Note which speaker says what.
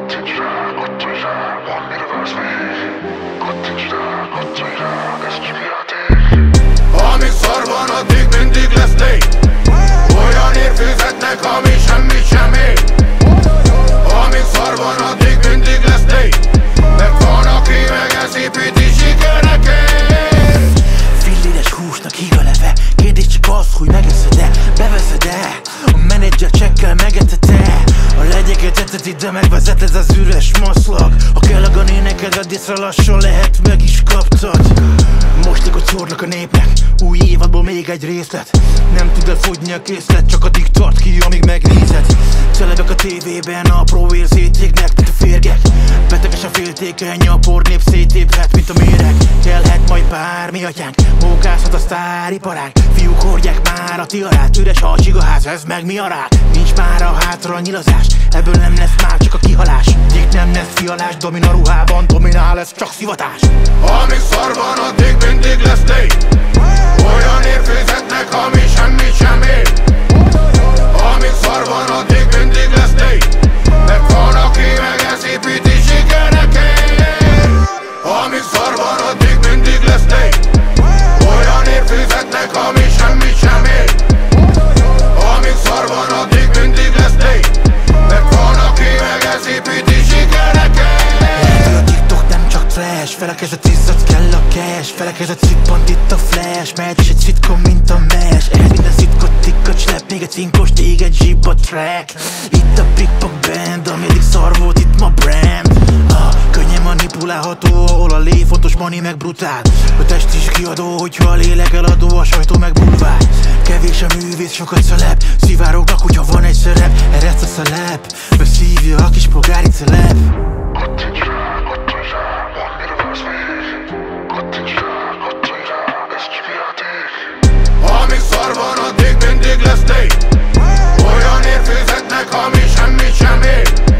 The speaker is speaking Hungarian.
Speaker 1: Kattints rá, kattanj rá, mondd, mire vársz még. Kattints rá, kattanj rá, ez csak játék. Amíg szar van, addig mindig lesz Légy. Olyanért fizetnek, ami semmit sem ér. Amíg szar van, addig mindig lesz Légy. Mert van, aki megeszépíti sikerekért.
Speaker 2: Filléres húsnak híg a leve. Kérdés csak az, hogy megeszed-e, beveszed-e. A menedzser csekkel megetet-e. A legyeket eteti, de megvezeted az üres maszlag. Ha kell a néneked, vedd észre, lassan lehet meg is kaptad. Most hogy szórnak a népnek, új évadból még egy részlet. Nem tud elfogyni a készlet, csak addig tart ki, amíg megnézed. Celebek a tévében, apró érzéknek, mint a férgek. Betegesen féltékeny, a pornép szétéphet, mint a méreg. Kellhet majd bármi atyánk, mókázhat a sztáriparág. Fiúk hordják már a tiarát, üres a csigaház, ez meg mi a rák? Nincs már a hátra nyilazás, ebből nem lesz már csak a kihalás. Gyík nem lesz fialás, domina ruhában, dominál, ez csak szivatás.
Speaker 1: Amíg szar van, addig mindig lesz Légy. Olyanért fizetnek, ami semmit sem ér. Amíg szar van, addig mindig lesz Légy. Mert van, aki megeszépíti sikerekért. Amíg szar van, addig mindig lesz Légy. Olyanért fizetnek, ami semmit sem ér. Amíg szar van, addig mindig lesz Légy. Mert van, aki megeszépíti sikerekért.
Speaker 2: A TikTok nem csak trash, felekezett izzad, kell a cash. Felekezett szippant itt a flash, megy is egy szitkom, mint a mesh. Ehhez minden szitkot, tikkat, slep, még egy cinkos, téged zsib a track. Itt a pikpak band, ami eddig szar volt, itt ma brand. Könnyen manipulálható, ahol a lé fontos, money meg brutál. A test is kiadó, hogyha a lélek eladó, a sajtó meg bulvár. Kevés a művész, sokat celeb, szivárognak, hogyha van egy szerep. Erre a szelep, beszívja a kis polgári celeb.
Speaker 1: Kattints rá, kattanj rá, mondd, mire vársz még. Kattints rá, kattanj rá, ez csak játék. Amíg szar van, addig mindig lesz Légy. Olyanért fizetnek, ami semmit sem ér.